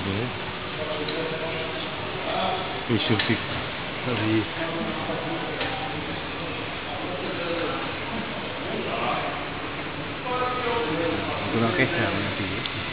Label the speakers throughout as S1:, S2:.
S1: है Isutik dari Gunung Kejam nanti.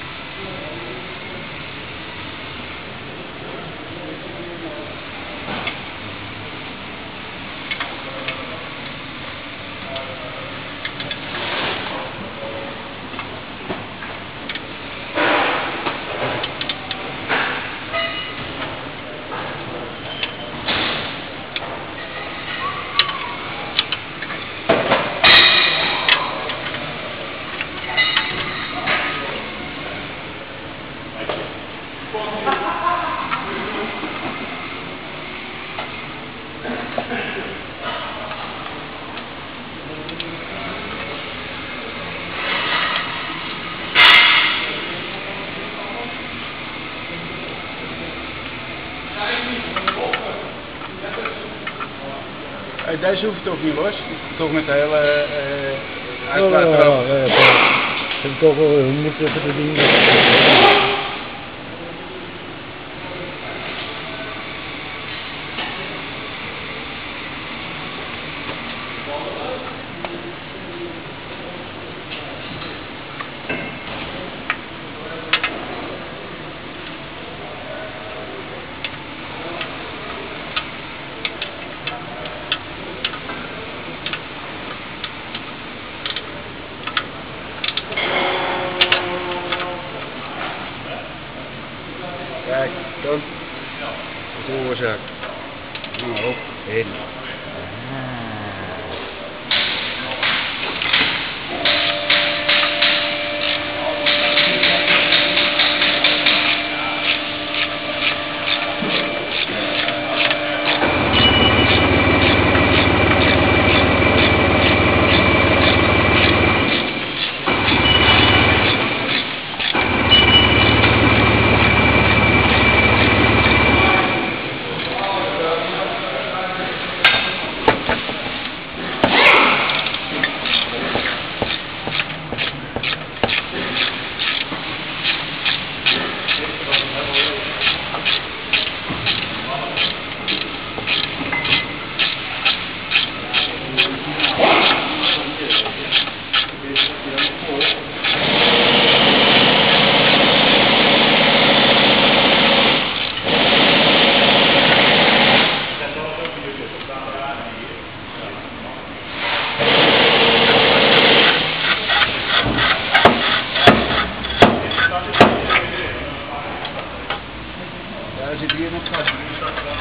S1: Deze hoeft toch niet los? Toch met de hele uitlaat erop?
S2: Ja. Ik heb toch wel moeten even de dingen.
S1: Kijk, dan de oorzaak. Nou, op, in. Ja, zit hier nog vast.